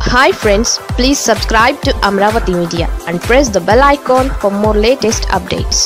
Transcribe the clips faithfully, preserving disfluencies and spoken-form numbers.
Hi friends, please subscribe to Amaravathi Media and press the bell icon for more latest updates.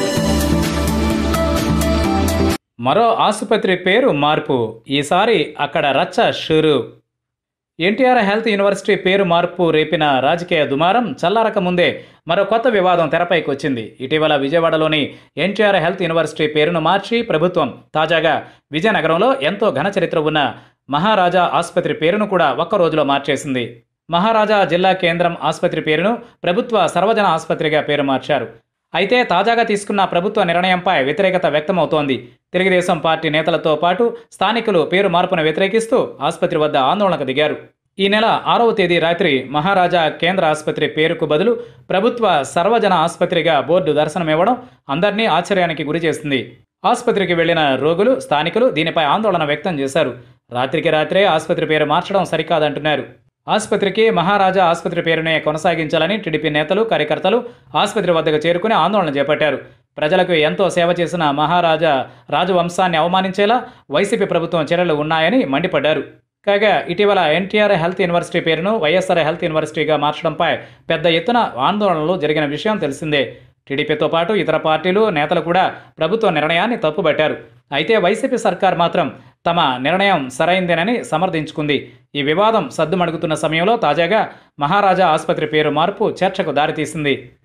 మరో ఆసుపత్రి పేరు మార్పు, ఈసారి అక్కడ రచ్చ షురు. ఎన్టీఆర్ హెల్త్ యూనివర్సిటీ పేరు మార్పు రేపిన రాజకీయ దుమారం చల్లారక ముందే మరో కొత్త వివాదం తెరపైకి వచ్చింది. ఇటీవల విజయవాడలోని ఎన్టీఆర్ హెల్త్ యూనివర్సిటీ పేరును మార్చి ప్రభుత్వం తాజాగా విజయనగరంలో ఎంతో ఘన చరిత్ర ఉన్న మహారాజా ఆసుపత్రి పేరును కూడా ఒక్క రోజులో మార్చేసింది. మహారాజా జిల్లా కేంద్రం ఆసుపత్రి పేరును ప్రభుత్వ సర్వజన ఆసుపత్రిగా పేరు మార్చారు. అయితే తాజాగా తీసుకున్న ప్రభుత్వ నిర్ణయంపై వ్యతిరేకత వ్యక్తమవుతోంది. తెలుగుదేశం పార్టీ నేతలతో పాటు స్థానికులు పేరు మార్పును వ్యతిరేకిస్తూ ఆసుపత్రి వద్ద ఆందోళనకు దిగారు. ఈ నెల ఆరవ తేదీ రాత్రి మహారాజా కేంద్ర ఆసుపత్రి పేరుకు బదులు ప్రభుత్వ సర్వజన ఆసుపత్రిగా బోర్డు దర్శనమివ్వడం అందరినీ ఆశ్చర్యానికి గురిచేసింది. ఆసుపత్రికి వెళ్లిన రోగులు, స్థానికులు దీనిపై ఆందోళన వ్యక్తం చేశారు. రాత్రికి రాత్రే ఆసుపత్రి పేరు మార్చడం సరికాదంటున్నారు. ఆసుపత్రికి మహారాజా ఆసుపత్రి పేరునే కొనసాగించాలని టీడీపీ నేతలు, కార్యకర్తలు ఆసుపత్రి వద్దకు చేరుకుని ఆందోళన చేపట్టారు. ప్రజలకు ఎంతో సేవ చేసిన మహారాజా రాజవంశాన్ని అవమానించేలా వైసీపీ ప్రభుత్వం చర్యలు ఉన్నాయని మండిపడ్డారు. కాగా ఇటీవల ఎన్టీఆర్ హెల్త్ యూనివర్సిటీ పేరును వైఎస్ఆర్ హెల్త్ యూనివర్సిటీగా మార్చడంపై పెద్ద ఎత్తున ఆందోళనలు జరిగిన విషయం తెలిసిందే. టీడీపీతో పాటు ఇతర పార్టీలు, నేతలు కూడా ప్రభుత్వ నిర్ణయాన్ని తప్పుబట్టారు. అయితే వైసీపీ సర్కార్ మాత్రం తమ నిర్ణయం సరైందేనని సమర్థించుకుంది. ఈ వివాదం సద్దుమణుగుతున్న సమయంలో తాజాగా మహారాజా ఆసుపత్రి పేరు మార్పు చర్చకు దారితీసింది.